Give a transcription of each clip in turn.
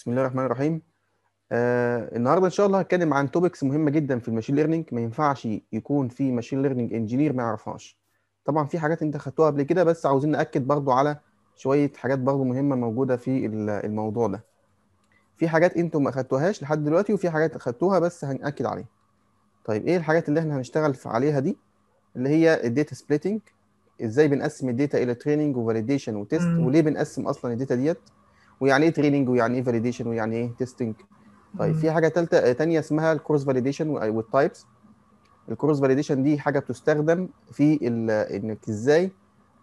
بسم الله الرحمن الرحيم. النهارده ان شاء الله هتكلم عن توبكس مهمه جدا في الماشين ليرنينج، ما ينفعش يكون في ماشين ليرنينج انجينير ما يعرفهاش. طبعا في حاجات انت خدتوها قبل كده، بس عاوزين ناكد برضو على شويه حاجات برضو مهمه موجوده في الموضوع ده. في حاجات انتم ما خدتوهاش لحد دلوقتي، وفي حاجات خدتوها بس هنأكد عليها. طيب ايه الحاجات اللي احنا هنشتغل عليها دي؟ اللي هي الداتا سبليتنج. ازاي بنقسم الداتا الى تريننج وفاليديشن وتيست، مم. وليه بنقسم اصلا الداتا ديت، ويعني ايه تريننج ويعني ايه فاليديشن ويعني ايه تيستنج. طيب في مم. حاجه تانية اسمها الكروس فاليديشن والتايبس. الكروس فاليديشن دي حاجه بتستخدم في انك ازاي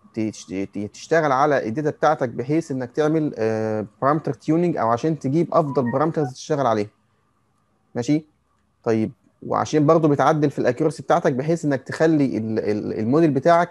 تشتغل على الداتا بتاعتك بحيث انك تعمل بارامتر تيوننج، او عشان تجيب افضل بارامترز تشتغل عليها. ماشي. طيب وعشان برضو بتعدل في الاكيورسي بتاعتك بحيث انك تخلي الموديل بتاعك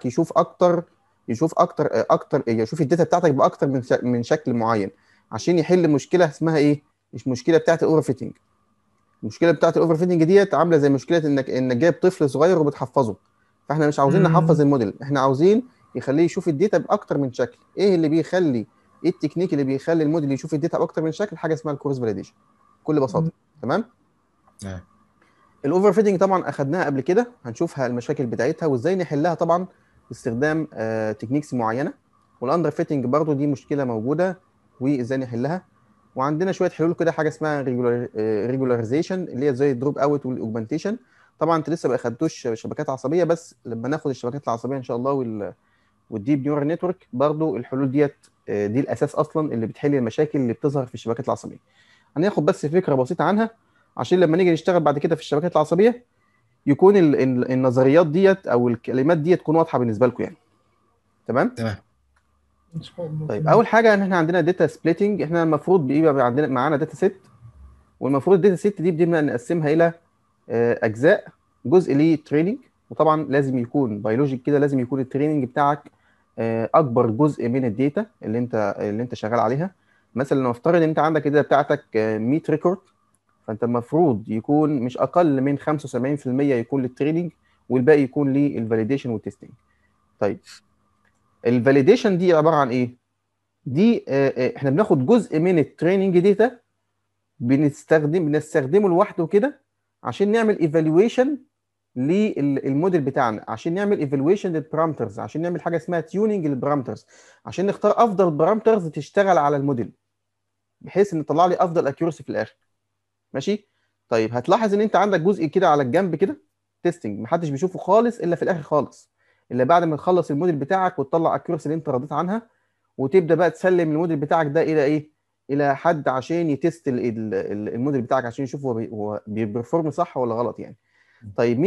يشوف اكتر يشوف الداتا بتاعتك باكتر من شكل معين، عشان يحل مشكله اسمها ايه؟ مش مشكله بتاعت الاوفر فيتنج. المشكله بتاعت الاوفر فيتنج ديت عامله زي مشكله انك جايب طفل صغير وبتحفظه. فاحنا مش عاوزين نحفظ مم. الموديل، احنا عاوزين يخليه يشوف الداتا باكتر من شكل. ايه التكنيك اللي بيخلي الموديل يشوف الداتا باكتر من شكل؟ حاجه اسمها الكروس فاليديشن بكل بساطه. تمام. نعم. الاوفر فيتنج طبعا اخدناها قبل كده، هنشوفها المشاكل بتاعتها وازاي نحلها طبعا باستخدام تكنيكس معينه. والاندر فيتنج برضو دي مشكله موجوده، وازاي نحلها. وعندنا شويه حلول كده، حاجه اسمها ريجولاريزيشن اللي هي زي الدروب اوت والاوجمانتيشن. طبعا انت لسه ما اخدتوش شبكات عصبيه، بس لما ناخد الشبكات العصبيه ان شاء الله والديب نيورال نتورك، برضو الحلول ديت دي الاساس اصلا اللي بتحل المشاكل اللي بتظهر في الشبكات العصبيه. هناخد بس فكره بسيطه عنها، عشان لما نيجي نشتغل بعد كده في الشبكات العصبيه يكون النظريات ديت او الكلمات ديت تكون واضحه بالنسبه لكم يعني. تمام. تمام. ان شاء الله طيب تمام. اول حاجه ان احنا عندنا داتا سبليتنج. احنا المفروض بيبقى عندنا معانا داتا سيت، والمفروض الداتا سيت دي بدنا نقسمها الى اجزاء. جزء ليه تريننج، وطبعا لازم يكون بيولوجيك كده، لازم يكون التريننج بتاعك اكبر جزء من الداتا اللي انت شغال عليها. مثلا لو نفترض ان انت عندك الداتا بتاعتك 100 ريكورد، فانت المفروض يكون مش اقل من 75% يكون للتريننج، والباقي يكون للفاليديشن والتستنج. طيب الفاليديشن دي عباره عن ايه؟ دي احنا بناخد جزء من التريننج داتا، بنستخدمه لوحده كده عشان نعمل ايفالويشن للموديل بتاعنا، عشان نعمل ايفالويشن للبارامترز، عشان نعمل حاجه اسمها تيوننج للبارامترز، عشان نختار افضل بارامترز تشتغل على الموديل بحيث ان تطلع لي افضل اكيورسي في الاخر. ماشي. طيب هتلاحظ ان انت عندك جزء كده على الجنب كده تيستنج، محدش بيشوفه خالص الا في الاخر خالص، الا بعد ما تخلص الموديل بتاعك وتطلع اكيورسي اللي انت رضيت عنها، وتبدا بقى تسلم الموديل بتاعك ده الى ايه؟ الى حد عشان يتست الموديل بتاعك عشان يشوف هو بيرفورم صح ولا غلط يعني. طيب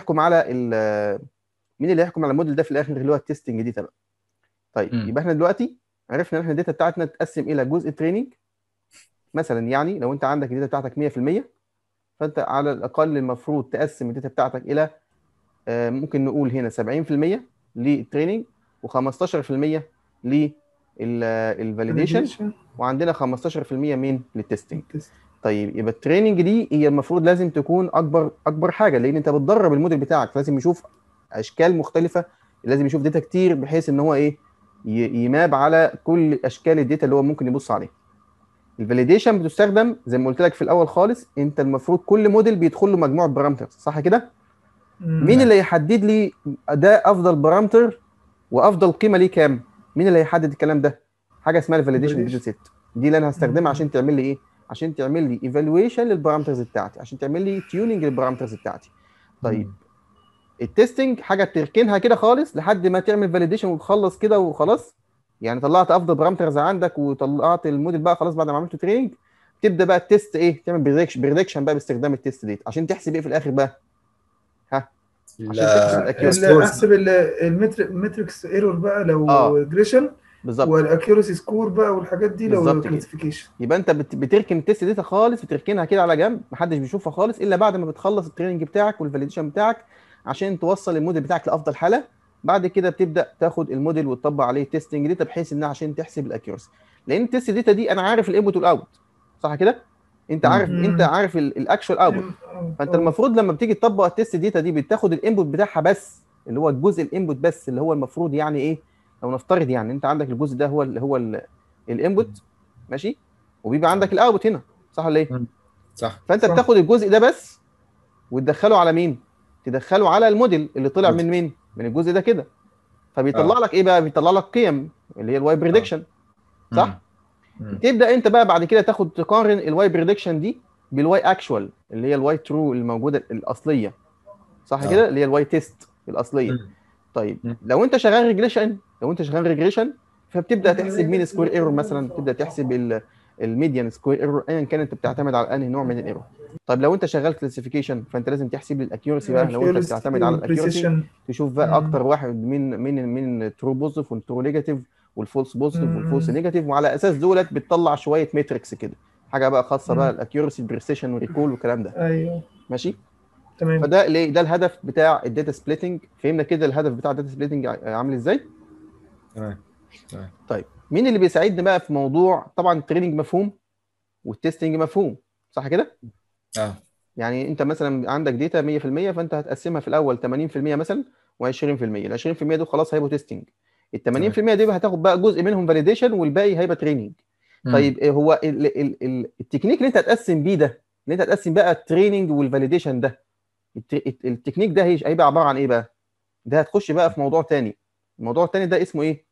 مين اللي هيحكم على الموديل ده في الاخر؟ اللي هو التستنج دي تمام. طيب مم. يبقى احنا دلوقتي عرفنا ان احنا الداتا بتاعتنا تتقسم الى جزء تريننج. مثلا يعني لو انت عندك الداتا بتاعتك 100%، فانت على الاقل المفروض تقسم الداتا بتاعتك الى ممكن نقول هنا 70% للتريننج، و15% للفاليديشن، فاليديشن وعندنا 15% من للتستنج. والتست. طيب يبقى التريننج دي هي المفروض لازم تكون اكبر حاجه، لان انت بتدرب الموديل بتاعك، لازم يشوف اشكال مختلفه، لازم يشوف داتا كتير بحيث ان هو ايه؟ يماب على كل اشكال الداتا اللي هو ممكن يبص عليها. الفاليديشن بتستخدم زي ما قلت لك في الاول خالص، انت المفروض كل موديل بيدخل له مجموعه بارامترز، صح كده؟ مين مم. نعم. اللي يحدد لي ده افضل بارامتر وافضل قيمه ليه كام؟ مين اللي هيحدد الكلام ده؟ حاجه اسمها الفاليديشن داتا فاليديشن. سيت. دي اللي انا هستخدمها مم. عشان تعمل لي ايه؟ عشان تعمل لي ايفالويشن للبارامترز بتاعتي، عشان تعمل لي تيوننج للبارامترز بتاعتي. طيب مم. التستنج حاجه بتركنها كده خالص لحد ما تعمل فاليديشن وتخلص كده وخلاص. يعني طلعت افضل بارامترز عندك وطلعت الموديل بقى خلاص بعد ما عملت تريننج، تبدا بقى التست ايه؟ تعمل بريدكشن بقى باستخدام التست ديت عشان تحسب ايه في الاخر بقى؟ ها؟ عشان تحسب الاكيورسي. السكورز. احسب المتريكس ايرور بقى لو اه ريجريشن، بالظبط. والاكيورسي سكور بقى والحاجات دي لو بالظبط كده. كلاسيفيكيشن. يبقى انت بتركن التست داتا خالص، بتركنها كده على جنب، محدش بيشوفها خالص الا بعد ما بتخلص التريننج بتاعك والفاليديشن بتاعك، عشان توصل الموديل بتاعك لافضل حاله. بعد كده بتبدا تاخد الموديل وتطبق عليه تيستنج داتا بحيث انها عشان تحسب الاكيورسي. لان التست داتا دي انا عارف الانبوت والاوت، صح كده؟ مم. انت عارف الاكشوال اوتبوت. فانت اه. المفروض لما بتيجي تطبق التست داتا دي بتاخد الانبوت بتاعها بس، اللي هو الجزء الانبوت بس، اللي هو المفروض يعني ايه؟ لو نفترض يعني انت عندك الجزء ده هو الانبوت. ماشي. وبيبقى عندك الاوتبوت هنا، صح ولا ايه؟ صح. فانت صح. بتاخد الجزء ده بس وتدخله على مين؟ تدخله على الموديل اللي طلع من مين؟ من الجزء ده كده. فبيطلع لك ايه بقى؟ بيطلع لك قيم اللي هي الواي بريدكشن، صح؟ تبدا انت بقى بعد كده تقارن الواي بريدكشن دي بالواي اكشوال اللي هي الواي ترو الموجوده الاصليه، صح كده؟ اللي هي الواي تيست الاصليه. طيب لو انت شغال ريجريشن، فبتبدا تحسب مين سكوير ايرور مثلا، تبدا تحسب الميديان سكوير ايرور ايا كان انت بتعتمد على انهي نوع من الايرور. طيب لو انت شغال كلاسيفيكيشن فانت لازم تحسب الاكيورسي بقى، لو انت بتعتمد على الاكيورسي والبريسيشن. تشوف بقى اكتر واحد من ترو بوزيتيف والترو نيجاتيف والفولس بوزيتيف والفولس نيجاتيف، وعلى اساس دولت بتطلع شويه ماتريكس كده، حاجه بقى خاصه بقى الاكيورسي بريسيشن وريكول والكلام ده. ايوه ماشي. تمام. فده ليه؟ ده الهدف بتاع الداتا سبليتنج. فهمنا كده الهدف بتاع الداتا سبليتنج عامل ازاي؟ تمام. طيب مين اللي بيساعدنا بقى في موضوع؟ طبعا التريننج مفهوم والتستنج مفهوم، صح كده؟ يعني انت مثلا عندك داتا 100%، فانت هتقسمها في الاول 80% مثلا و20%. ال 20% دول خلاص هيبقوا تيستنج، ال 80% دي هتاخد بقى جزء منهم فاليديشن والباقي هيبقى تريننج. طيب هو التكنيك اللي انت هتقسم بيه ده، اللي انت هتقسم بقى التريننج والفاليديشن ده، التكنيك ده هيبقى عباره عن ايه بقى؟ ده هتخش بقى في موضوع تاني. الموضوع التاني ده اسمه ايه؟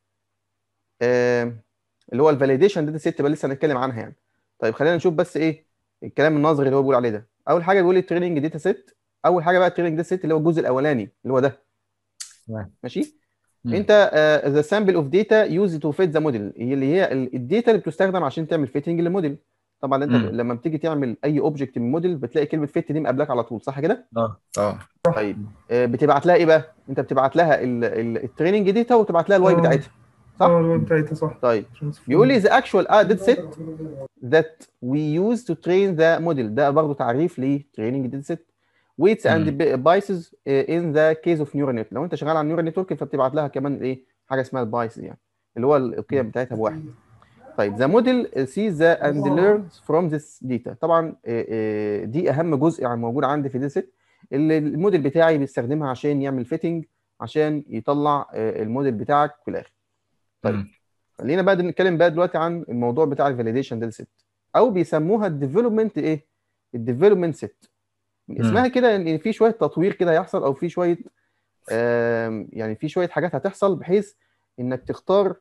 اللي هو الفاليديشن داتا سيت بقى، لسه هنتكلم عنها يعني. طيب خلينا نشوف بس ايه الكلام النظري اللي هو بيقول عليه ده. اول حاجه بيقول التريننج داتا سيت. اول حاجه بقى التريننج داتا سيت اللي هو الجزء الاولاني اللي هو ده. ماشي. انت ذا سامبل اوف داتا يوز تو فيت ذا موديل، هي الداتا اللي بتستخدم عشان تعمل فيتنج للموديل. طبعا انت لما بتيجي تعمل اي اوبجكت من موديل بتلاقي كلمه فيت دي مقابلك على طول، صح كده؟ طيب بتبعت لها ايه بقى؟ انت بتبعت لها التريننج داتا وتبعت لها الواي بتاعتها، صح؟ الواي بتاعتها صح. طيب بيقول لي the actual data set that we use to train the model. ده برضه تعريف لtraining data set. weights and biases in the case of neural net. لو انت شغال على neural network فبتبعت لها كمان ايه؟ حاجه اسمها البايسز، يعني اللي هو القيم بتاعتها بواحد. طيب the model sees the and learns from this data. طبعا دي اهم جزء يعني موجود عندي في الداتا سيت، اللي الموديل بتاعي بيستخدمها عشان يعمل فيتنج، عشان يطلع الموديل بتاعك في الاخر. طيب خلينا بقى نتكلم بقى دلوقتي عن الموضوع بتاع الفاليديشن داتا سيت، او بيسموها الديفلوبمنت ايه؟ الديفلوبمنت سيت. من اسمها كده ان في شويه تطوير كده هيحصل، او في شويه يعني في شويه حاجات هتحصل بحيث انك تختار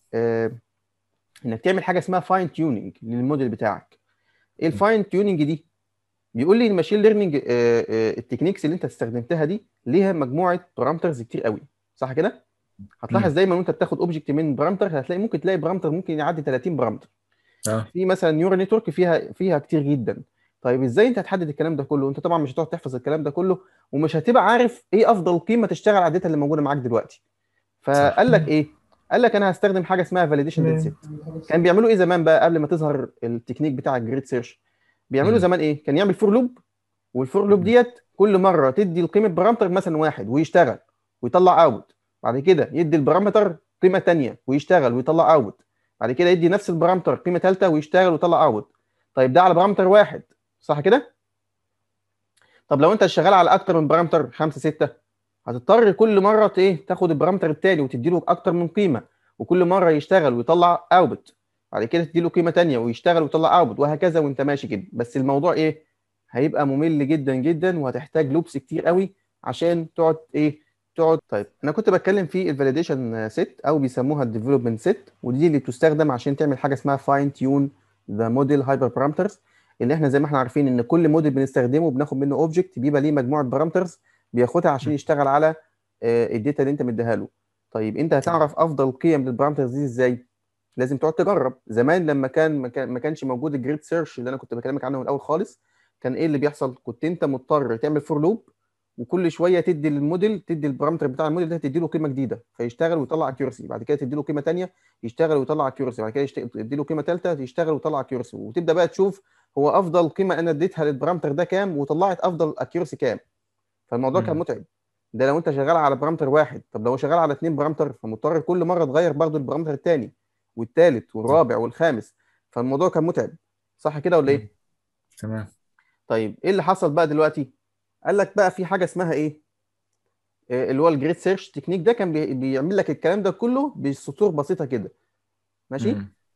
انك تعمل حاجه اسمها فاين تيوننج للموديل بتاعك. ايه الفاين تيوننج دي؟ بيقول لي الماشين ليرنينج التكنيكس اللي انت استخدمتها دي ليها مجموعه بارامترز كتير قوي، صح كده؟ هتلاحظ دايما وانت بتاخد اوبجكت من بارامتر هتلاقي ممكن تلاقي بارامتر ممكن يعدي 30 بارامتر. في مثلا نيورال نتورك فيها كتير جدا. طيب ازاي انت هتحدد الكلام ده كله؟ انت طبعا مش هتقعد تحفظ الكلام ده كله، ومش هتبقى عارف ايه افضل قيمه تشتغل على الداتا اللي موجوده معاك دلوقتي. فقال لك ايه؟ قال لك انا هستخدم حاجه اسمها فاليديشن داتا سيت. كان بيعملوا ايه زمان بقى قبل ما تظهر التكنيك بتاع الجريد سيرش؟ بيعملوا زمان ايه؟ كان يعمل فور لوب، والفور لوب ديت كل مره تدي القيمه بارامتر مثلا واحد ويشتغل ويطلع اوت، بعد كده يدي البارامتر قيمه ثانيه ويشتغل ويطلع اوت، بعد كده يدي نفس البارامتر قيمه ثالثه ويشتغل ويطلع اوت. طيب ده على بارامتر واحد، صح كده؟ طب لو انت شغال على اكتر من بارامتر 5 6، هتضطر كل مره ايه؟ تاخد البارامتر الثاني وتدي له اكتر من قيمه، وكل مره يشتغل ويطلع اوت، بعد كده تدي له قيمه ثانيه ويشتغل ويطلع اوت، وهكذا وانت ماشي كده. بس الموضوع ايه؟ هيبقى ممل جدا جدا، وهتحتاج لوبس كتير قوي عشان تقعد تقعد. طيب انا كنت بتكلم في الفاليديشن سيت او بيسموها الديفلوبمنت سيت، ودي اللي بتستخدم عشان تعمل حاجه اسمها فاين تيون ذا موديل هايبر بارامترز. اللي احنا زي ما احنا عارفين ان كل موديل بنستخدمه بناخد منه اوبجكت بيبقى ليه مجموعه بارامترز بياخدها عشان يشتغل على الداتا اللي انت مديها له. طيب انت هتعرف افضل قيم للبارامترز دي ازاي؟ لازم تقعد تجرب. زمان لما ما كانش موجود الجريد سيرش اللي انا كنت بكلمك عنه من الاول خالص، كان ايه اللي بيحصل؟ كنت انت مضطر تعمل فور لوب، وكل شويه تدي للموديل، تدي البارامتر بتاع الموديل ده، تدي له قيمه جديده فيشتغل ويطلع اكيورسي، بعد كده تدي له قيمه ثانيه يشتغل ويطلع اكيورسي، بعد كده تدي له قيمه ثالثه يشتغل ويطلع اكيورسي، وتبدا بقى تشوف هو افضل قيمه انا اديتها للبارامتر ده كام وطلعت افضل اكيورسي كام. فالموضوع كان متعب. ده لو انت شغال على بارامتر واحد. طب لو شغال على 2 بارامتر فمضطر كل مره تغير برضو البارامتر الثاني والثالث والرابع والخامس. فالموضوع كان متعب، صح كده ولا ايه؟ تمام. طيب ايه اللي حصل بقى دلوقتي؟ قال لك بقى في حاجه اسمها ايه؟ اللي هو الجريد سيرش تكنيك. ده كان بيعمل لك الكلام ده كله بسطور بسيطه كده، ماشي؟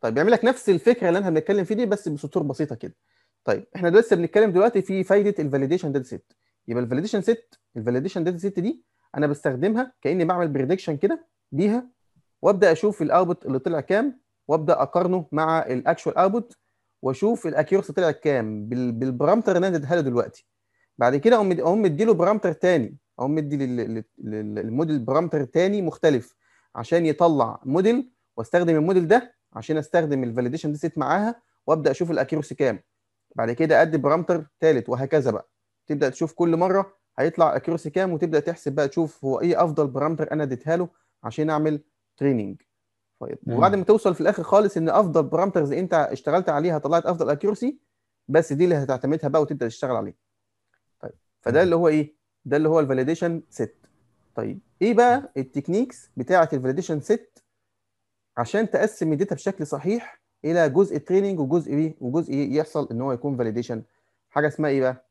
طيب بيعمل لك نفس الفكره اللي احنا بنتكلم فيه دي بس بسطور بسيطه كده. طيب احنا لسه بنتكلم دلوقتي في فايده الفاليديشن داتا سيت. يبقى الفاليديشن داتا سيت دي انا بستخدمها كاني بعمل بريدكشن كده بيها، وابدا اشوف الاوتبوت اللي طلع كام، وابدا اقارنه مع الاكشوال اوتبوت، واشوف الاكيورسي طلع كام بالبارامتر اللي انا اديتها له دلوقتي. بعد كده اقوم مديله بارامتر تاني، اقوم مدي للموديل بارامتر تاني مختلف عشان يطلع موديل، واستخدم الموديل ده عشان استخدم الفاليديشن دي سيت معاها، وابدا اشوف الاكيورسي كام. بعد كده ادي بارامتر ثالث وهكذا بقى. تبدا تشوف كل مره هيطلع اكيورسي كام، وتبدا تحسب بقى تشوف هو ايه افضل بارامتر انا اديتها له عشان اعمل تريننج. طيب وبعد ما توصل في الاخر خالص ان افضل بارامترز انت اشتغلت عليها طلعت افضل اكيورسي، بس دي اللي هتعتمدها بقى وتبدا تشتغل عليها. طيب فده اللي هو ايه؟ ده اللي هو الفاليديشن سيت. طيب ايه بقى التكنيكس بتاعه الفاليديشن سيت عشان تقسم الداتا بشكل صحيح الى جزء تريننج وجزء ايه وجزء يحصل ان هو يكون فاليديشن؟ حاجه اسمها ايه بقى؟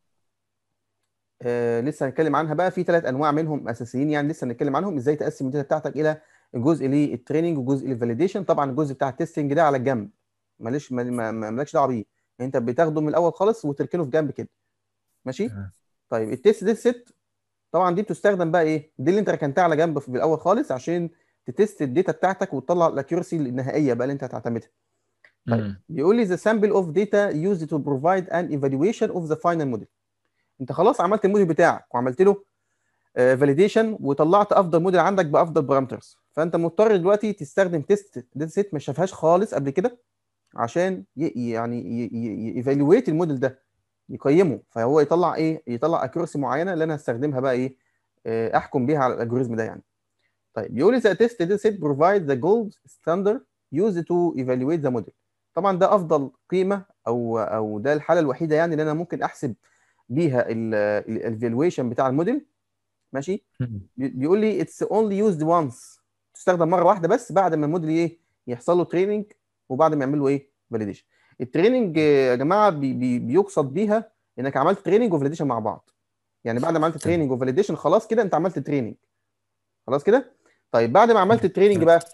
لسه هنتكلم عنها بقى. في 3 انواع منهم اساسيين، يعني لسه هنتكلم عنهم ازاي تقسم الداتا بتاعتك الى جزء للتريننج وجزء للفاليديشن. طبعا الجزء بتاع التستنج ده على الجنب، ماليش مالكش دعوه بيه، انت بتاخده من الاول خالص وتركنه في جنب كده. ماشي. طيب التست دي ست، طبعا دي بتستخدم بقى ايه؟ دي اللي انت ركنتها على جنب في الاول خالص عشان تتست الداتا بتاعتك وتطلع الاكيورسي النهائيه بقى اللي انت هتعتمدها. طيب بيقول لي the sample of data used to provide an evaluation of the final model. انت خلاص عملت الموديل بتاعك وعملت له فاليديشن وطلعت افضل موديل عندك بافضل بارامترز، فانت مضطر دلوقتي تستخدم تيست داتا سيت ما شافهاش خالص قبل كده عشان يعني ييفالويت الموديل ده، يقيمه، فهو يطلع ايه؟ يطلع اكيورسي معينه اللي انا هستخدمها بقى ايه؟ احكم بيها على الالجوريزم ده يعني. طيب بيقول لي the test data set provide the gold standard used to evaluate the model. طبعا ده افضل قيمه او ده الحاله الوحيده يعني اللي انا ممكن احسب بيها الايفالويشن بتاع الموديل. ماشي. بيقول لي اتس اونلي يوزد وانس، تستخدم مره واحده بس بعد ما الموديل ايه؟ يحصل له تريننج وبعد ما يعمل له ايه؟ فاليديشن. التريننج يا جماعه بيقصد بيها انك عملت تريننج وفاليديشن مع بعض. يعني بعد ما عملت تريننج وفاليديشن خلاص كده انت عملت تريننج، خلاص كده. طيب بعد ما عملت التريننج بقى،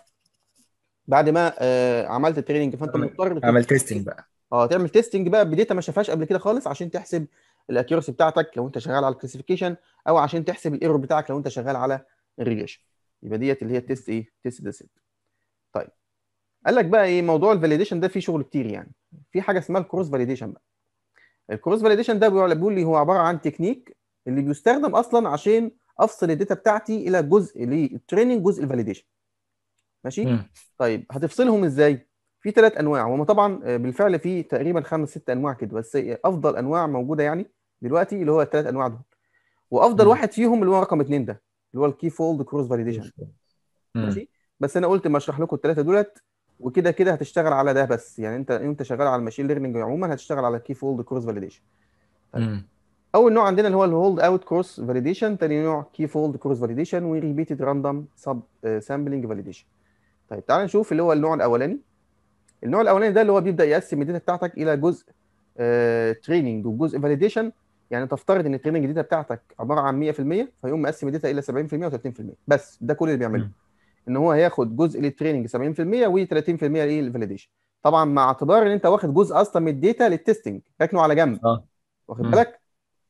بعد ما عملت التريننج فانت مضطر عمل تيستنج بقى. تعمل تيستنج بقى بداتا ما شافهاش قبل كده خالص عشان تحسب الاكيورسي بتاعتك لو انت شغال على الكلاسيفيكيشن، او عشان تحسب الايرور بتاعك لو انت شغال على الريجريشن. يبقى ديت اللي هي التيست ايه؟ تيست ده ست. طيب قال لك بقى ايه موضوع الفاليديشن ده؟ فيه شغل كتير يعني. في حاجه اسمها الكروس فاليديشن بقى. الكروس فاليديشن ده بيقول لي هو عباره عن تكنيك اللي بيستخدم اصلا عشان افصل الداتا بتاعتي الى جزء للتريننج جزء الفاليديشن. ماشي. طيب هتفصلهم ازاي؟ في 3 انواع، وهم طبعا بالفعل في تقريبا 5 6 انواع كده، بس افضل انواع موجوده يعني دلوقتي اللي هو ال3 انواع دول. وافضل واحد فيهم اللي هو رقم 2 ده اللي هو الكي فولد كروس فاليديشن. ماشي. بس انا قلت ما اشرح لكم ال3 دولت، وكده كده هتشتغل على ده بس، يعني انت شغال على الماشين ليرنينج عموما هتشتغل على الكي فولد كروس فاليديشن. طيب اول نوع عندنا اللي هو الهولد اوت كروس فاليديشن، ثاني نوع كي فولد كروس فاليديشن، وريبيتد راندوم سب سامبلنج فاليديشن. طيب تعال نشوف اللي هو النوع الاولاني. النوع الاولاني ده اللي هو بيبدا يقسم الداتا بتاعتك الى جزء تريننج وجزء فاليديشن. يعني تفترض ان التريننج داتا بتاعتك عباره عن 100%، فيقوم مقسم الداتا الى 70% و30%. بس ده كل اللي بيعمله، ان هو هياخد جزء للتريننج 70% و30% للفاليديشن. طبعا مع اعتبار ان انت واخد جزء اصلا من الداتا للتستنج ركنه على جنب. واخد بالك؟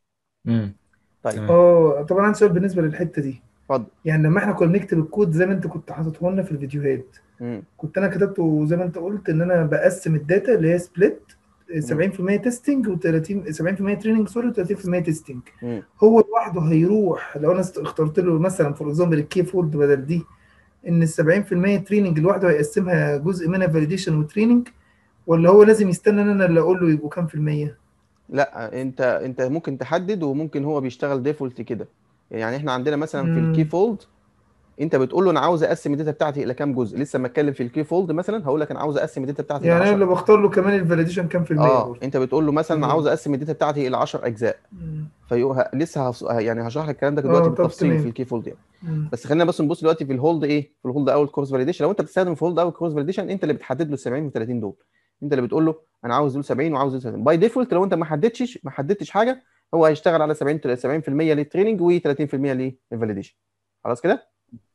طيب طبعا عندي سؤال بالنسبه للحته دي. اتفضل. يعني لما احنا كنا بنكتب الكود زي ما انت كنت حاططه لنا في الفيديوهات، كنت انا كتبته زي ما انت قلت ان انا بقسم الداتا اللي هي سبليت 70% تيستنج و30 70% تريننج سوري و30% تيستنج. هو لوحده هيروح لو انا اخترت له مثلا فور اكزامبل الكي فولد بدل دي، ان ال 70% تريننج لوحده هيقسمها جزء منها فاليديشن وتريننج، ولا هو لازم يستنى ان انا اللي اقول له يبقوا كام في المية؟ لا انت ممكن تحدد، وممكن هو بيشتغل ديفولت كده. يعني احنا عندنا مثلا في الكي فولد انت بتقول له انا عاوز اقسم الداتا بتاعتي الى كام جزء. لسه ما اتكلم في الكي فولد مثلا هقول لك انا عاوز اقسم الداتا بتاعتي الى يعني انا 10. اللي بختار له كمان الفاليديشن كام في المية برضه. انت بتقول له مثلا انا عاوز اقسم الداتا بتاعتي الى 10 اجزاء. لسه يعني هشرح لك الكلام ده دلوقتي طب بالتفصيل في تمام. الكي فولد يعني. بس خلينا بس نبص دلوقتي في الهولد ايه؟ في الهولد اوت كروس فاليديشن. لو انت بتستخدم في هولد اوت كروس فاليديشن انت اللي بتحدد له ال 70 و 30 دول. انت اللي بتقول له انا عاوز دول 70 وعاوز دول 30 باي ديفولت. لو انت ما حددتش حاجه هو هيشتغل على 70% للتريننج و30% للفاليديشن. خلاص كده؟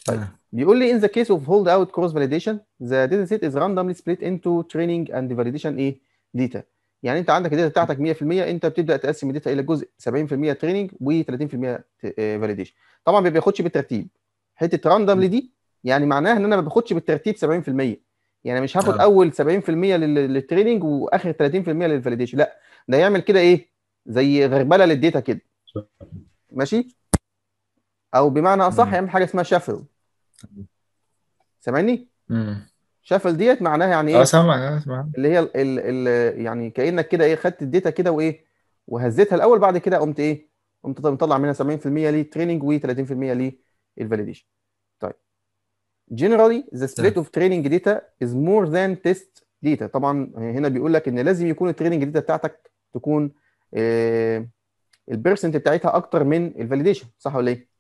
تمام. بيقول لي in the case of holdout cross validation the data set is randomly split into training and validation data. يعني انت عندك الداتا بتاعتك 100%، انت بتبدا تقسم الداتا الى جزء 70% تريننج و30% فاليديشن. طبعا ما بياخدش بالترتيب. حته randomly دي يعني معناها ان انا ما باخدش بالترتيب 70%. يعني مش هاخد اول 70% للتريننج واخر 30% للفاليديشن، لا، ده يعمل كده ايه، زي غربله للداتا كده، ماشي، او بمعنى اصح يعمل حاجه اسمها شافل. سامعني؟ شافل ديت معناها يعني ايه؟ سامع. اللي هي يعني كانك كده ايه، خدت الداتا كده وايه، وهزيتها الاول، بعد كده قمت ايه، قمت مطلع منها 70% للتريننج و30% للفاليديشن. طيب generally the split of training data is more than test data. طبعا هنا بيقول لك ان لازم يكون التريننج داتا بتاعتك تكون البيرسنت بتاعتها اكتر من الفاليديشن، صح ولا ايه؟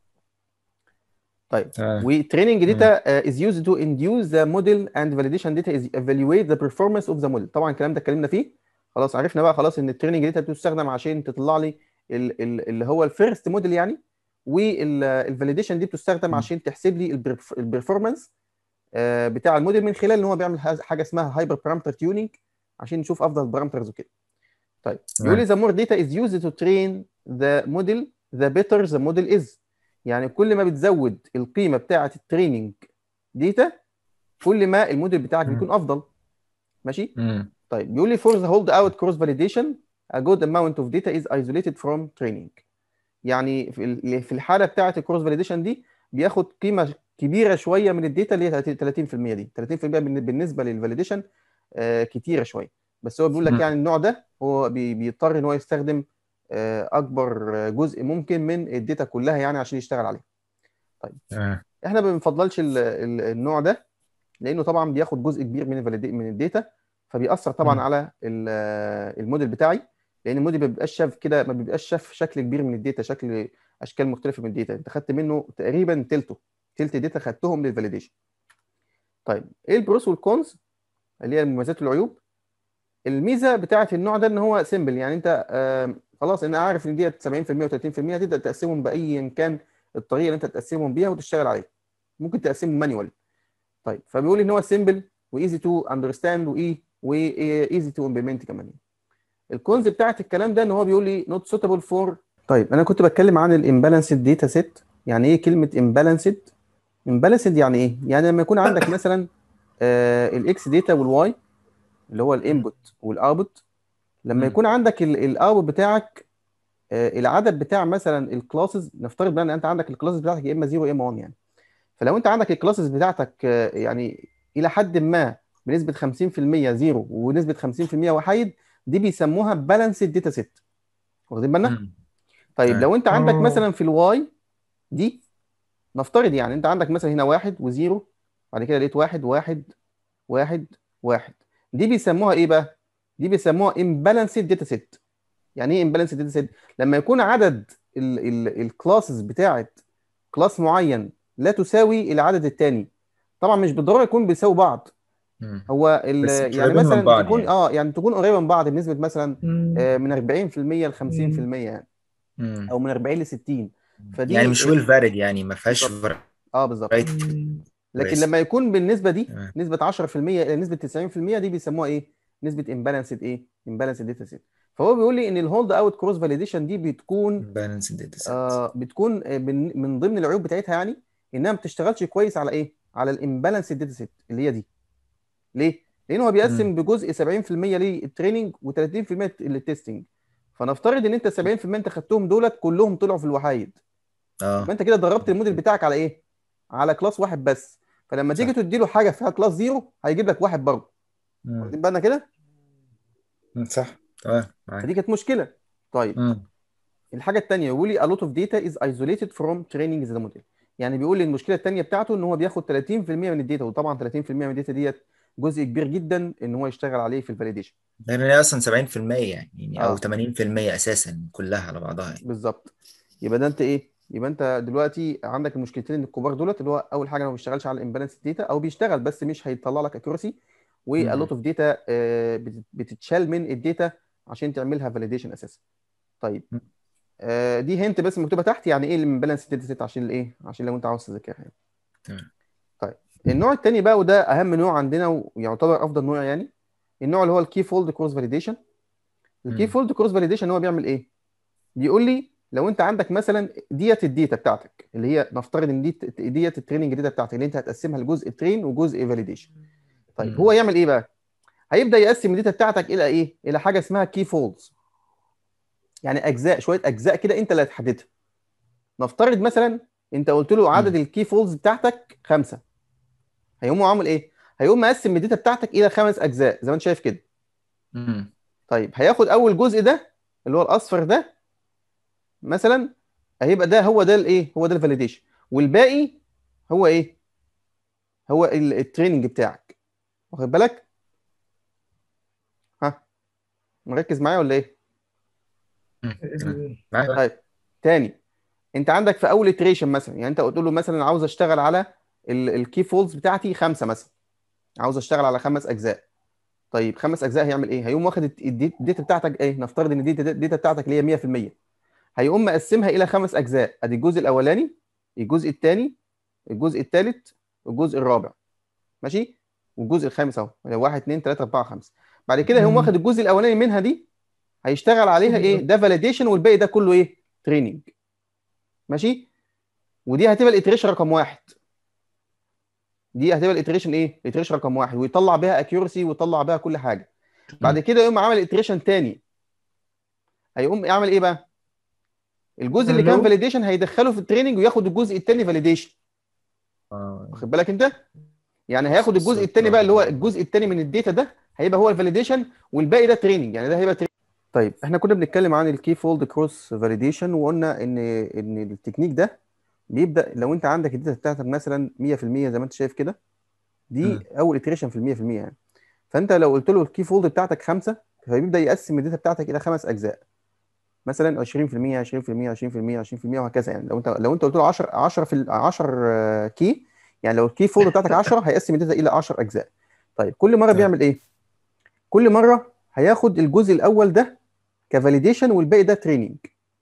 طيب وتريننج داتا is used to induce the model and validation data is evaluate the performance of the model. طبعا الكلام ده اتكلمنا فيه، خلاص عرفنا بقى خلاص ان التريننج داتا بتستخدم عشان تطلع لي اللي هو الفيرست موديل يعني، والفاليديشن دي بتستخدم عشان تحسب لي البرفورمانس بتاع الموديل من خلال ان هو بيعمل حاجه اسمها هايبر بارامتر تيوننج عشان نشوف افضل بارامترز وكده. طيب بيقول لي the more data is used to train the model the better the model is. يعني كل ما بتزود القيمه بتاعه التريننج داتا كل ما الموديل بتاعك بيكون افضل، ماشي. طيب بيقول لي for the hold out cross validation a good amount of data is isolated from training. يعني في الحاله بتاعه الكروس فاليديشن دي بياخد قيمه كبيره شويه من الداتا اللي هي 30%. دي 30% بالنسبه للفاليديشن كتيره شويه، بس هو بيقول لك يعني النوع ده هو بيضطر ان هو يستخدم اكبر جزء ممكن من الداتا كلها يعني عشان يشتغل عليها. طيب احنا ما بنفضلش النوع ده لانه طبعا بياخد جزء كبير من الداتا، فبيأثر طبعا على الموديل بتاعي، لان الموديل ما بيبقاش شاف كده، ما بيبقاش شاف شكل كبير من الداتا، اشكال مختلفه من الداتا، انت خدت منه تقريبا تلت الداتا خدتهم للفاليديشن. طيب ايه البروس والكونز اللي هي المميزات والعيوب؟ الميزه بتاعه النوع ده ان هو سيمبل، يعني انت خلاص انا عارف ان ديت 70% و30%، تبدا تقسمهم باي كان الطريقه اللي انت تقسمهم بيها وتشتغل عليها، ممكن تقسمهم مانيوال. طيب فبيقول ان هو سيمبل وايزي تو اندرستاند وايزي تو امبلمنت كمان. الكونز بتاعت الكلام ده ان هو بيقول لي نوت سوتابل فور. طيب انا كنت بتكلم عن الامبالانسد داتا سيت. يعني ايه كلمه امبالانسد؟ امبالانسد يعني ايه؟ يعني لما يكون عندك مثلا الاكس داتا والواي اللي هو الانبوت والاوتبوت، لما يكون عندك الاوتبوت بتاعك العدد بتاع مثلا الكلاسز، نفترض بقى ان انت عندك الكلاسز بتاعتك يا اما 0 يا اما 1 يعني. فلو انت عندك الكلاسز بتاعتك يعني الى حد ما بنسبه 50% زيرو ونسبه 50% وحيد، دي بيسموها بالانسد داتا سيت، واخدين بالنا؟ طيب لو انت عندك مثلا في الواي دي، نفترض يعني انت عندك مثلا هنا واحد وزيرو، بعد كده لقيت واحد واحد واحد واحد، دي بيسموها ايه بقى؟ دي بيسموها امبالانسد داتا سيت. يعني ايه امبالانسد داتا سيت؟ لما يكون عدد الكلاسز بتاعت كلاس معين لا تساوي العدد الثاني. طبعا مش بالضروره يكون بيساوي بعض، هو بس مش يعني قريبين من مثلا بعض تكون يعني. يعني تكون قريبه من بعض بنسبه مثلا من 40% ل 50% يعني، او من 40 ل 60. يعني فدي مش ويل فاريد، يعني ما فيهاش بالظبط. اه بالظبط. فرايتي لكن كويسه. لما يكون بالنسبه دي تمام. نسبه 10% الى نسبه 90%، دي بيسموها ايه؟ نسبه امبالانسد ايه؟ امبالانسد داتا سيت. فهو بيقول لي ان الهولد اوت كروس فاليديشن دي بتكون بالانس داتا سيت. بتكون من ضمن العيوب بتاعتها يعني انها ما بتشتغلش كويس على ايه؟ على الامبالانسد داتا سيت اللي هي دي. ليه؟ لان هو بيقسم بجزء 70% للتريننج و30% للتستنج. فنفترض ان انت 70% انت خدتهم دولت كلهم طلعوا في الوحايد، يبقى انت كده دربت الموديل بتاعك على ايه؟ على كلاس واحد بس. فلما تيجي صح. تدي له حاجه فيها كلاس زيرو هيجيب لك واحد برضه، واخدين بالنا كده؟ صح. تمام فدي معاك. كانت مشكله. طيب الحاجه الثانيه بيقول لي a lot of data is isolated from training the model. يعني بيقول لي المشكله الثانيه بتاعته ان هو بياخد 30% من الداتا، وطبعا 30% من الداتا ديت جزء كبير جدا ان هو يشتغل عليه في الفاليديشن. لان هي اصلا 70% يعني او اه 80% اساسا كلها على بعضها يعني. بالظبط. يبقى ده انت ايه؟ يبقى انت دلوقتي عندك المشكلتين الكبار دولت، اللي هو اول حاجه ما بيشتغلش على الامبالانس داتا، او بيشتغل بس مش هيطلع لك اكيورسي، والوت اوف داتا بتتشال من الداتا عشان تعملها فاليديشن اساسا. طيب دي هنت بس مكتوبه تحت يعني ايه الامبالانس داتا سيت، عشان الايه؟ عشان لو انت عاوز تذاكرها يعني. تمام. طيب النوع الثاني بقى، وده اهم نوع عندنا ويعتبر افضل نوع يعني، النوع اللي هو الكي فولد كروس فاليديشن. الكي مم. فولد كروس فاليديشن هو بيعمل ايه؟ بيقول لي لو انت عندك مثلا ديت الداتا بتاعتك اللي هي نفترض ان ديت التريننج داتا بتاعتك اللي انت هتقسمها لجزء ترين وجزء فاليديشن. طيب هو مم. يعمل ايه بقى؟ هيبدا يقسم الداتا بتاعتك الى ايه؟ الى حاجه اسمها كي فولدز، يعني اجزاء، شويه اجزاء كده انت اللي هتحددها. نفترض مثلا انت قلت له عدد مم. الكي فولدز بتاعتك 5، هيقوم عامل ايه؟ هيقوم مقسم الداتا بتاعتك الى 5 اجزاء زي ما انت شايف كده. مم. طيب هياخد اول جزء ده اللي هو الاصفر ده مثلا، هيبقى ده هو ده الايه، هو ده الفاليديشن، والباقي هو ايه؟ هو التريننج بتاعك. واخد بالك؟ ها، مركز معايا ولا ايه؟ مم. تمام معاك. طيب تاني، انت عندك في اول iteration مثلا، يعني انت قلت له مثلا عاوز اشتغل على الكي فولدز بتاعتي 5 مثلا، عاوز اشتغل على 5 اجزاء. طيب 5 اجزاء هيعمل ايه؟ هيقوم واخد الداتا بتاعتك ايه، نفترض ان الداتا بتاعتك اللي هي 100%، هيقوم مقسمها الى 5 اجزاء. ادي الجزء الاولاني، الجزء الثاني، الجزء الثالث، الجزء الرابع، ماشي، والجزء الخامس اهو، 1 2 3 4 5. بعد كده هيقوم واخد الجزء الاولاني منها دي، هيشتغل عليها ايه، ده فاليديشن، والباقي ده كله ايه، تريننج. ماشي، ودي هتبقى الاتريشن رقم واحد. دي هتبقى الاتريشن ايه، الاتريشن رقم واحد، ويطلع بيها اكيورسي ويطلع بيها كل حاجه. بعد مم. كده يقوم عامل اتريشن تاني، هيقوم يعمل ايه بقى؟ الجزء اللي كان لو فاليديشن هيدخله في التريننج وياخد الجزء الثاني فاليديشن. واخد بالك انت؟ يعني هياخد الجزء وصلت الثاني بقى، اه. اللي هو الجزء الثاني من الداتا ده هيبقى هو الفاليديشن، والباقي ده تريننج، يعني ده هيبقى تريننج. طيب احنا كنا بنتكلم عن الكي فولد كروس فاليديشن، وقلنا ان التكنيك ده بيبدا لو انت عندك الداتا بتاعتك مثلا 100% زي ما انت شايف كده، دي مم. اول اتريشن في 100% يعني. فانت لو قلت له الكي فولد بتاعتك 5، فبيبدا يقسم الداتا بتاعتك الى 5 اجزاء، مثلا 20% 20% 20% 20%، وهكذا. يعني لو انت قلت له 10 في 10 كي، يعني لو الكي فولد بتاعتك 10 هيقسم الداتا الى 10 اجزاء. طيب كل مره تمام. بيعمل ايه؟ كل مره هياخد الجزء الاول ده كفاليديشن والباقي ده تريننج.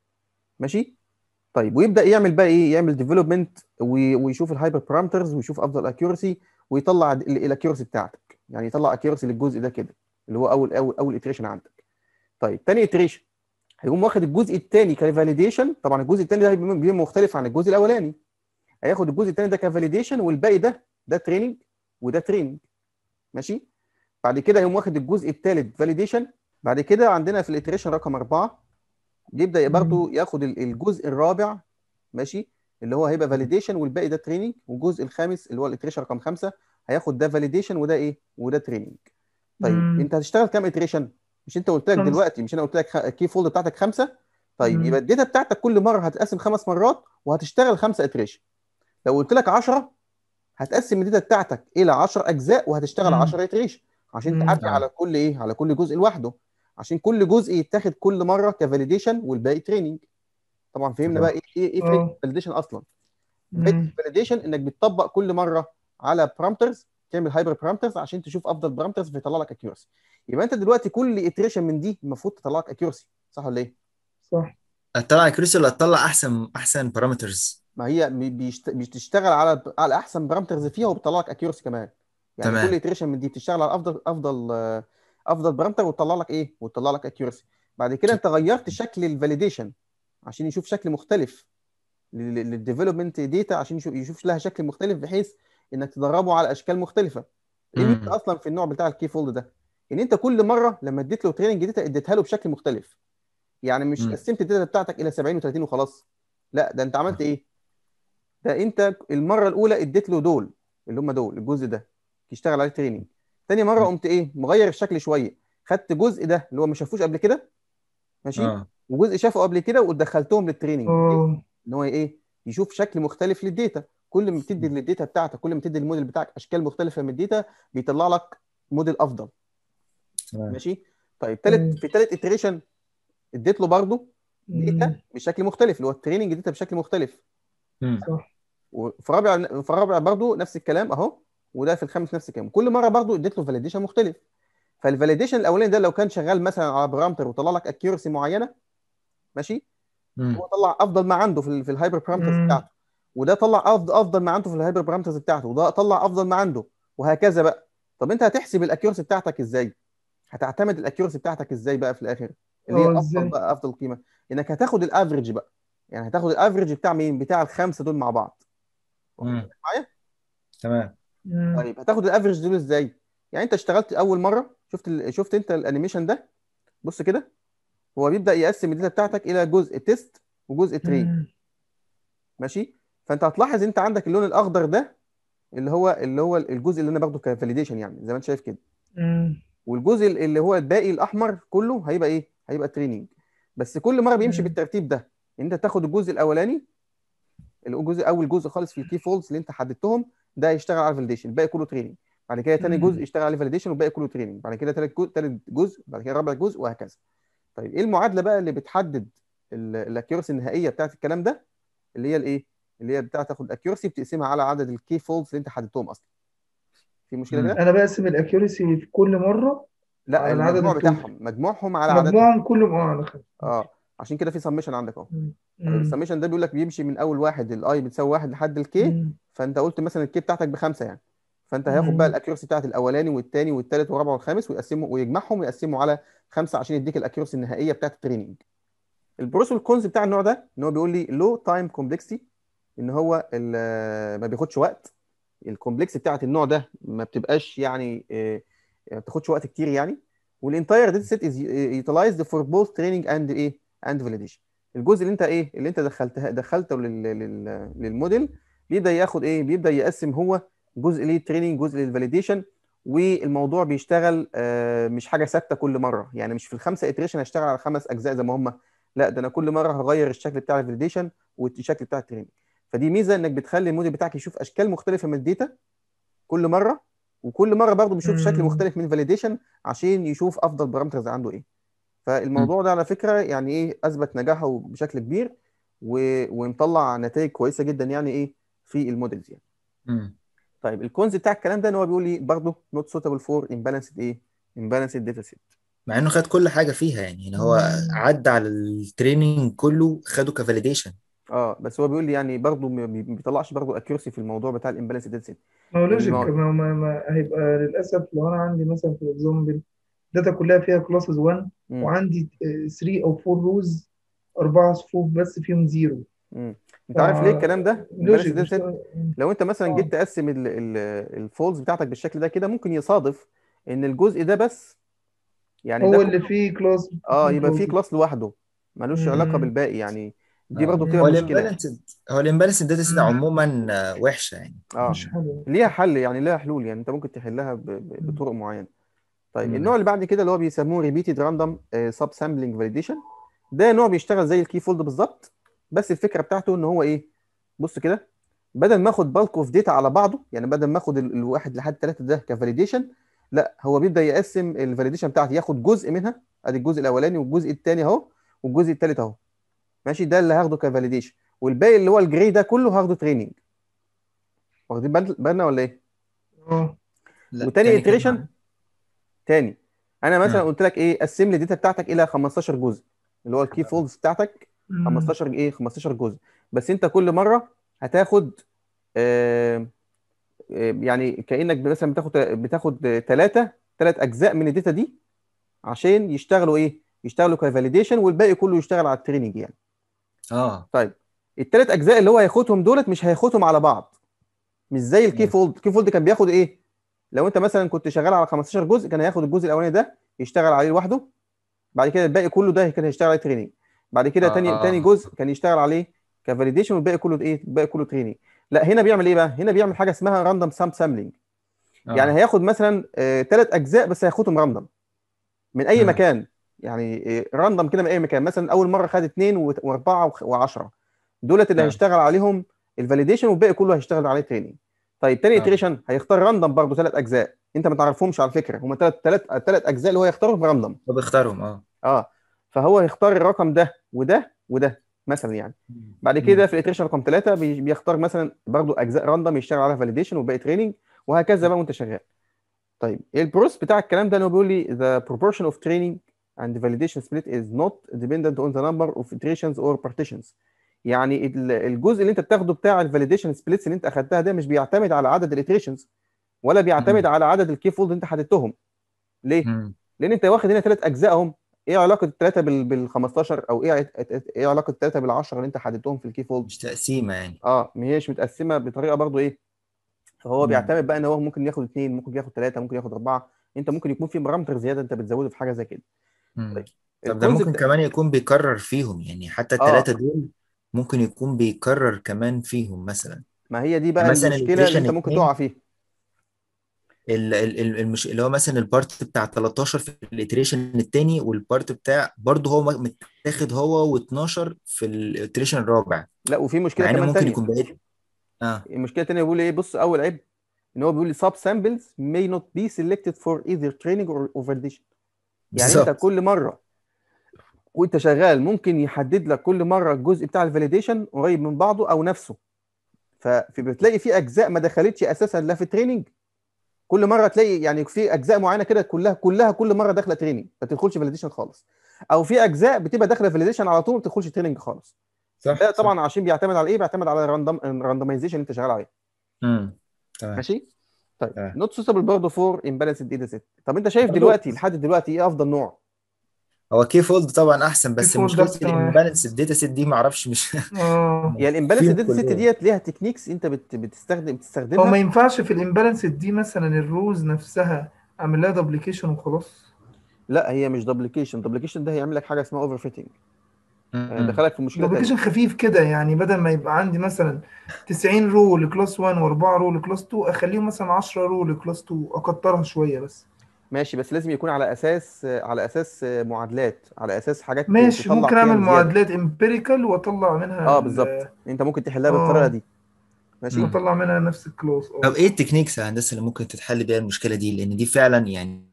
ماشي. طيب ويبدا يعمل بقى ايه، يعمل ديفلوبمنت ويشوف الهايبر بارامترز ويشوف افضل اكيورسي، ويطلع الاكيورسي بتاعتك، يعني يطلع اكيورسي للجزء ده كده اللي هو اول اتريشن عندك. طيب تاني اتريشن هيقوم واخد الجزء الثاني كفاليديشن. طبعا الجزء الثاني ده بيبقى مختلف عن الجزء الاولاني. هياخد الجزء الثاني ده كفاليديشن، والباقي ده تريننج، وده تريننج. ماشي. بعد كده هيقوم واخد الجزء الثالث فاليديشن. بعد كده عندنا في الاتريشن رقم 4 يبدا برضه ياخد الجزء الرابع، ماشي، اللي هو هيبقى فاليديشن والباقي ده تريننج. والجزء الخامس اللي هو الاتريشن رقم 5 هياخد ده فاليديشن وده ايه، وده تريننج. طيب انت هتشتغل كام اتريشن؟ مش انت قلت لك 5. دلوقتي، مش انا قلت لك الكي فولد بتاعتك 5؟ طيب يبقى الداتا بتاعتك كل مره هتقسم 5 مرات وهتشتغل 5 اتريشن. لو قلت لك 10 هتقسم الداتا بتاعتك الى 10 اجزاء وهتشتغل 10 اتريشن، عشان تعدي اه. على كل ايه، على كل جزء لوحده، عشان كل جزء يتاخد كل مره كفاليديشن والباقي تريننج. طبعا فهمنا بقى تمام. ايه فايده اه. الفاليديشن اصلا. فايده الفاليديشن انك بتطبق كل مره على بارامترز، تعمل هايبر بارامترز عشان تشوف افضل بارامترز فيطلع لك اكيورسي. يبقى انت دلوقتي كل اتريشن من دي المفروض تطلع لك اكيورسي، صح ولا ايه؟ صح. هتطلع كريس ولا هتطلع احسن بارامترز؟ ما هي بتشتغل على احسن بارامترز فيها وبتطلع لك اكيورسي كمان. يعني كل تمام. اتريشن من دي بتشتغل على افضل بارامتر وتطلع لك ايه، وتطلع لك اكيورسي. بعد كده انت غيرت شكل الفاليديشن عشان يشوف شكل مختلف للديفلوبمنت داتا، عشان يشوف لها شكل مختلف بحيث انك تدربه على اشكال مختلفه. ايه الميزه امم. اصلا في النوع بتاع الكي فولد ده؟ ان انت كل مره لما اديت له تريننج داتا اديتها له بشكل مختلف. يعني مش امم. قسمت الداتا بتاعتك الى 70 و30 وخلاص، لا، ده انت عملت ايه، ده انت المره الاولى اديت له دول اللي هم دول الجزء ده يشتغل عليه تريننج. تاني مره قمت ايه، مغير الشكل شويه، خدت جزء ده اللي هو ما شافوش قبل كده، ماشي، اه. وجزء شافه قبل كده ودخلتهم للتريننج بحيث اه. ان هو ايه، يشوف شكل مختلف للداتا. كل ما بتدي للداتا بتاعتك، كل ما تدي الموديل بتاعك اشكال مختلفه من الداتا، بيطلع لك موديل افضل. تمام. ماشي. طيب تمام. في تالت اتريشن اديت له برضه داتا بشكل مختلف، اللي هو التريننج داتا بشكل مختلف. امم. صح. وفي الرابع برضه نفس الكلام اهو، وده في الخامس نفس الكلام. كل مره برضه اديت له فاليديشن مختلف. فالفاليديشن الاولاني ده لو كان شغال مثلا على بارامتر وطلع لك اكيورسي معينه، ماشي، امم. هو طلع افضل ما عنده في الهايبر بارامترز بتاعته. وده طلع افضل ما عنده في الهايبر بارامترز بتاعته، وده طلع افضل ما عنده، وهكذا بقى. طب انت هتحسب الاكيورسي بتاعتك ازاي؟ هتعتمد الاكيورسي بتاعتك ازاي بقى في الاخر؟ اللي هي افضل ازاي؟ بقى افضل قيمه، انك هتاخد الافريج بقى. يعني هتاخد الافريج بتاع مين؟ بتاع الخمسه دول مع بعض. واخد امم بالك معايا؟ تمام. مم. طيب هتاخد الافريج دول ازاي؟ يعني انت اشتغلت اول مره، شفت انت الانيميشن ده؟ بص كده، هو بيبدا يقسم الداتا بتاعتك الى جزء تيست وجزء ترين. مم. ماشي. فانت هتلاحظ انت عندك اللون الاخضر ده اللي هو الجزء اللي انا باخده كفاليديشن، يعني زي ما انت شايف كده. مم. والجزء اللي هو الباقي الاحمر كله هيبقى ايه؟ هيبقى تريننج. بس كل مره بيمشي مم. بالترتيب ده. انت تاخد الجزء الاولاني، اول جزء خالص في الكي فولز اللي انت حددتهم، ده هيشتغل على الفاليديشن، الباقي كله تريننج. بعد كده تاني جزء مم. يشتغل على الفاليديشن والباقي كله تريننج. بعد كده تالت جزء، بعد كده رابع جزء، وهكذا. طيب ايه المعادله بقى اللي بتحدد الاكيورسي النهائيه بتاعت الكلام ده؟ اللي هي الايه؟ اللي هي بتاعت تاخد الاكيورسي بتقسمها على عدد الكي فولز اللي انت حددتهم اصلا. في مشكله امم كده؟ انا بقسم الاكيوريسي في كل مره لا، على العدد المجموع التوتال، بتاعهم، مجموعهم على عددهم. مجموعهم كلهم على خمسة. ماشي. اه، عشان كده في سمشن عندك اهو. مم. طيب مم. السمشن ده بيقول لك بيمشي من اول واحد، الاي بتساوي واحد لحد الكي. مم. فانت قلت مثلا الكي بتاعتك بخمسه يعني. فانت هياخد بقى مم. الاكيورسي بتاعت الاولاني والثاني والثالث والرابع والخامس، ويقسمه ويجمعهم ويقسمه على خمسه عشان يديك الاكيورسي النهائيه بتاعت التريننج. البروس والكونز بتاع النوع ده ان هو بيقول لي لو تايم كومبلكسيتي، ان هو ما بياخدش وقت. الكومبلكس بتاعت النوع ده ما بتبقاش يعني ما بتاخدش وقت كتير يعني. والانتاير داتا سيت از يوتيلايزد فور بوث تريننج اند ايه اند فاليديشن. الجزء اللي انت دخلته للموديل، بيبدا ياخد ايه؟ بيبدا يقسم هو جزء للتريننج جزء للفاليديشن. والموضوع بيشتغل مش حاجه ثابته كل مره، يعني مش في الخمسه اتريشن هشتغل على خمس اجزاء زي ما هم. لا، ده انا كل مره هغير الشكل بتاع الفاليديشن والشكل بتاع التريننج. فدي ميزه انك بتخلي الموديل بتاعك يشوف اشكال مختلفه من الداتا كل مره. وكل مره برضه بيشوف شكل مم. مختلف من الفاليديشن عشان يشوف افضل بارامترز عنده ايه. امم فالموضوع ده على فكره يعني ايه، اثبت نجاحه بشكل كبير. ومطلع نتائج كويسه جدا يعني ايه في المودلز يعني. امم طيب الكونز بتاع الكلام ده ان هو بيقول لي برضه نوت سوتابل فور امبالانسد ايه، امبالانسد داتا سيت. مع انه خد كل حاجه فيها، يعني هو مم. عدى على التريننج كله خده كفاليديشن. اه، بس هو بيقول لي يعني برضه ما بيطلعش برضه اكيورسي في الموضوع بتاع الامبالانسد داتا سيت. ما هو لوجيك، المو... ما هيبقى للاسف لو انا عندي مثلا في الاكزامبل داتا كلها فيها كلاسز 1، مم. وعندي 3 او 4 روز، 4 صفوف بس فيهم زيرو. مم. انت عارف ليه الكلام ده امبالانس فلوجيك داتا مش سيت؟ لو انت مثلا اه جيت تقسم الفولز بتاعتك بالشكل ده كده، ممكن يصادف ان الجزء ده بس، يعني ده هو اللي كله، فيه كلاس اه، اتنين يبقى فيه كلاسز. كلاس لوحده ملوش علاقه امم بالباقي يعني. دي اه، برضو بتبقى هو مشكله يعني. الامبالانسد داتا سيت عموما وحشه اه، مش حلو. ليها حل يعني، ليها حلول يعني، انت ممكن تحلها مم. بطرق معينه. طيب النوع امم اللي بعد كده اللي هو بيسموه ريبيتد راندوم سب سامبلينج فاليديشن. ده نوع بيشتغل زي الكي فولد بالظبط. بس الفكره بتاعته ان هو ايه؟ بص كده، بدل ما اخد بالك اوف داتا على بعضه، يعني بدل ما اخد الواحد لحد ثلاثه ده كفاليديشن، لا هو بيبدا يقسم الفاليديشن بتاعتي، ياخد جزء منها، ادي الجزء الاولاني والجزء الثاني اهو، والجزء الثالث اهو. ماشي، ده اللي هاخده كفاليديشن، والباقي اللي هو الجري ده كله هاخده تريننج. واخدين بالنا ولا ايه؟ اه. لا، وتاني تاني كده iteration تاني، انا مثلا اه قلت لك ايه، قسم لي الداتا بتاعتك الى 15 جزء، اللي هو الكي فولدز بتاعتك. مم. 15 جزء. بس انت كل مره هتاخد آه يعني كانك مثلا بتاخد ثلاث اجزاء من الداتا دي، عشان يشتغلوا ايه، يشتغلوا كفاليديشن، والباقي كله يشتغل على التريننج يعني. اه طيب الثلاث اجزاء اللي هو هياخدهم دولت مش هياخدهم على بعض، مش زي الكي اه فولد. الكي فولد كان بياخد ايه؟ لو انت مثلا كنت شغال على 15 جزء، كان هياخد الجزء الاولاني ده يشتغل عليه لوحده. بعد كده الباقي كله ده كان هيشتغل عليه تريننج. بعد كده تاني اه جزء كان يشتغل عليه كفاليديشن، والباقي كله ايه؟ الباقي كله تريننج. لا، هنا بيعمل ايه بقى؟ هنا بيعمل حاجه اسمها راندوم سامبلينج. يعني اه هياخد مثلا ثلاث اجزاء بس هياخدهم راندوم من اي امم مكان. يعني راندوم كده من اي مكان. مثلا اول مره خد اثنين واربعه و10، دولت اللي اه هيشتغل عليهم الفاليديشن، والباقي كله هيشتغل عليه تريننج. طيب تاني اه iteration هيختار راندوم برضه ثلاث اجزاء، انت ما تعرفهمش على فكره، هم ثلاث اجزاء اللي هو يختارهم راندوم. وبيختارهم اه، فهو هيختار الرقم ده وده وده مثلا يعني. بعد كده امم في الاتريشن رقم ثلاثه بيختار مثلا برضو اجزاء راندوم يشتغل عليها فاليديشن وباقي تريننج، وهكذا بقى وانت شغال. طيب البروس بتاع الكلام ده انه بيقول لي the proportion of training and validation split is not dependent on the number of iterations or partitions. يعني الجزء اللي انت بتاخده بتاع الفاليديشن سبليتس اللي انت اخدتها ده مش بيعتمد على عدد الاتريشنز، ولا بيعتمد مم. على عدد الكي فولد اللي انت حددتهم. ليه؟ مم. لان انت واخد هنا 3 اجزاء هم. ايه علاقه الثلاثه بال 15، او ايه علاقه الثلاثه بال 10 اللي انت حددتهم في الكي فولد؟ مش تقسيمة يعني. اه، ما هيش متقسمه بطريقه برضو ايه. فهو مم. بيعتمد بقى ان هو ممكن ياخد 2، ممكن ياخد 3، ممكن ياخد 4. انت ممكن يكون في بارامتر زياده انت بتزوده في حاجه زي كده. طيب مم. طب ده ممكن الكونسبت. كمان يكون بيكرر فيهم، يعني حتى اه، الثلاثة دول ممكن يكون بيكرر كمان فيهم مثلا. ما هي دي يعني بقى مثلا المشكله اللي الاتريشن انت ممكن تقع 2، فيها. مش اللي هو مثلا البارت بتاع 13 في الاتريشن الثاني، والبارت بتاع برضه هو متاخد هو و12 في الاتريشن الرابع، لا، وفي مشكله مع انه كمان ممكن تانية. يكون بعيد. اه المشكله التانية بيقول ايه، بص اول عيب ان هو بيقول لي sub samples may not be selected for either training or validation. يعني انت بالظبط. كل مره وانت شغال ممكن يحدد لك كل مره الجزء بتاع الفاليديشن قريب من بعضه او نفسه. فبتلاقي في اجزاء ما دخلتش اساسا لا في تريننج. كل مره تلاقي يعني في اجزاء معينه كده كلها كل مره داخله تريننج ما تدخلش فاليديشن خالص. او في اجزاء بتبقى داخله فاليديشن على طول ما تدخلش تريننج خالص. صح ده صح. طبعا عشان بيعتمد على ايه، بيعتمد على الراندمايزيشن اللي انت شغال عليه. امم. تمام. ماشي. طيب تمام. نوت سوتابل برضه فور امبالانسد داتا سيت. طب انت شايف برضه دلوقتي لحد دلوقتي ايه افضل نوع؟ هو كي فولد طبعا احسن، بس ديفولت مشكله احسن واحد. الامبالانس الداتا سيت دي ما اعرفش، مش اه. يعني الامبالانسد فيهم داتا سيت كلهم. ديت ليها تكنيكس انت هو ما بتستخدمها. ينفعش في الامبالانس دي مثلا الروز نفسها اعمل لها دوبليكيشن وخلاص؟ لا، هي مش دوبليكيشن ده هيعمل لك حاجه اسمها اوفر فيتنج. امم. دخلك في مشكله دوبليكيشن تانية. خفيف كده، يعني بدل ما يبقى عندي مثلا 90 رو لكلاس 1 و4 رو لكلاس 2، اخليهم مثلا 10 رو لكلاس 2، اكترها شويه بس. ماشي، بس لازم يكون على اساس معادلات، على اساس حاجات ماشي، تطلع ممكن قيم اعمل زياده. معادلات امبيريكال واطلع منها اه بالظبط، انت ممكن تحلها بالطريقه اه، دي. ماشي. امم. واطلع منها نفس الكلاس. طب اه. ايه التكنيكس يا هندسه اللي ممكن تتحل بيها المشكله دي؟ لان دي فعلا يعني،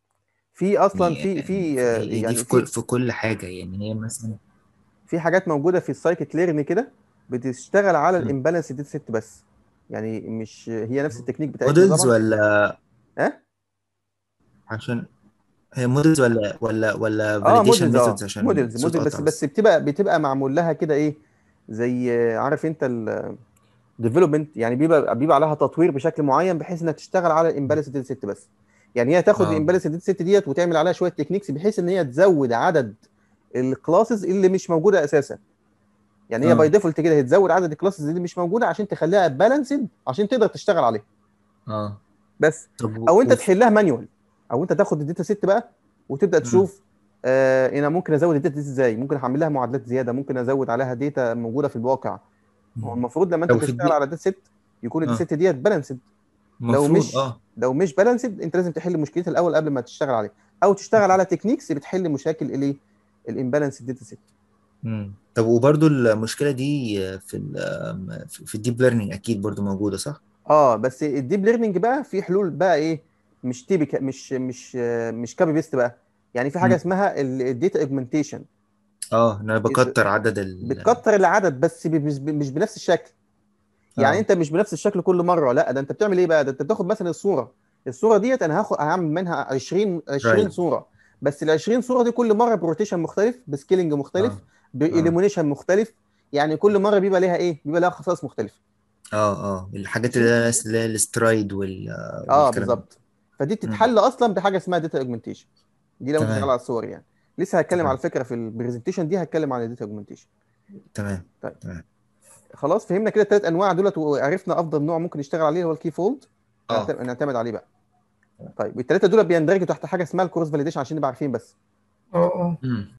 في اصلا في هي دي يعني في كل في في كل حاجه، يعني هي مثلا. في حاجات موجوده في السايكت ليرن كده بتشتغل على مم. الامبالانس داتا سيت بس. يعني مش هي نفس التكنيك بتاعتنا مودلز طبعا. ولا؟ اه. عشان هي مودلز ولا اه فاليديشن موديلز، ميثودز؟ عشان موديلز الصوت موديل، بس قطع بس بس. بتبقى معمول لها كده ايه، زي عارف انت ديفلوبمنت، يعني بيبقى عليها تطوير بشكل معين بحيث انها تشتغل على الامبالانس داتا سيت بس. يعني هي تاخد اه الامبالانس داتا سيت ديت وتعمل عليها شويه تكنيكس بحيث ان هي تزود عدد الكلاسز اللي مش موجوده اساسا. يعني هي باي اه ديفولت كده هتزود عدد الكلاسز اللي مش موجوده عشان تخليها بالانسد عشان تقدر تشتغل عليها اه. بس. طب او انت تحلها مانيوال، او انت تاخد الداتا سيت بقى وتبدا مم. تشوف انا ممكن ازود الداتا دي ازاي، ممكن اعمل لها معادلات زياده، ممكن ازود عليها داتا موجوده في الواقع. هو مم. المفروض لما انت طب في تشتغل الدي. على داتا سيت يكون الداتا اه سيت ديت بالانسد. لو المفروض مش اه. لو مش بالانسد انت لازم تحل مشكلتها الاول قبل ما تشتغل عليها، او تشتغل على تكنيكس بتحل مشاكل الايه، الامبالانس داتا سيت. مم. طب وبرضو المشكله دي في في الديب ليرنينج اكيد برضو موجوده، صح؟ اه، بس الديب ليرنينج بقى في حلول بقى ايه، مش تيبيكال، مش كابي بيست بقى. يعني في حاجه مم. اسمها الداتا اوجمنتيشن. اه انا بكتر عدد ال. بتكتر العدد بس مش بنفس الشكل. يعني اه انت مش بنفس الشكل كل مره، لا، ده انت بتعمل ايه بقى، ده انت بتاخد مثلا الصوره ديت انا هعمل منها 20 رايت. صوره. بس ال 20 صوره دي كل مره بروتيشن مختلف، بسكيلنج اه مختلف، اه باليمونيشن مختلف. يعني كل مره بيبقى ليها ايه، بيبقى لها خصائص مختلفه. اه اه. الحاجات ماشي. اللي هي السترايد اه والكلام ده. بالظبط. فدي مم. بتتحل اصلا بحاجه اسمها داتا اوجمنتيشن. دي لو انت شغال تمام. على الصور يعني. لسه هتكلم على تمام. فكره في البرزنتيشن دي، هتكلم عن الداتا اوجمنتيشن. تمام. طيب تمام. خلاص فهمنا كده الثلاث انواع دولت، وعرفنا افضل نوع ممكن نشتغل عليه هو الكي فولد. اه. نعتمد عليه بقى. طيب الثلاثه دول بيندرجوا تحت حاجه اسمها الكروس فاليديشن عشان نبقى عارفين بس. اه. اه. مم.